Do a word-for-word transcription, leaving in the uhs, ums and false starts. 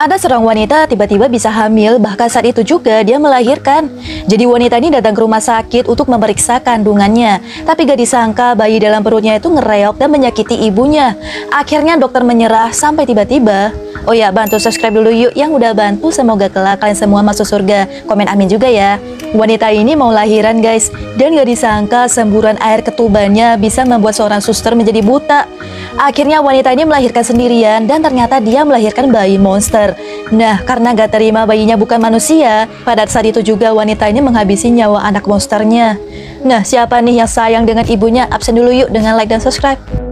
Ada seorang wanita tiba-tiba bisa hamil, bahkan saat itu juga dia melahirkan. Jadi wanita ini datang ke rumah sakit untuk memeriksa kandungannya. Tapi gak disangka bayi dalam perutnya itu ngereok dan menyakiti ibunya. Akhirnya dokter menyerah sampai tiba-tiba. Oh ya, bantu subscribe dulu yuk yang udah bantu. Semoga kelak kalian semua masuk surga. Komen amin juga ya. Wanita ini mau lahiran guys, dan gak disangka semburan air ketubannya bisa membuat seorang suster menjadi buta. Akhirnya wanita ini melahirkan sendirian dan ternyata dia melahirkan bayi monster. Nah, karena gak terima bayinya bukan manusia, pada saat itu juga wanita ini menghabisi nyawa anak monsternya. Nah, siapa nih yang sayang dengan ibunya? Absen dulu yuk dengan like dan subscribe.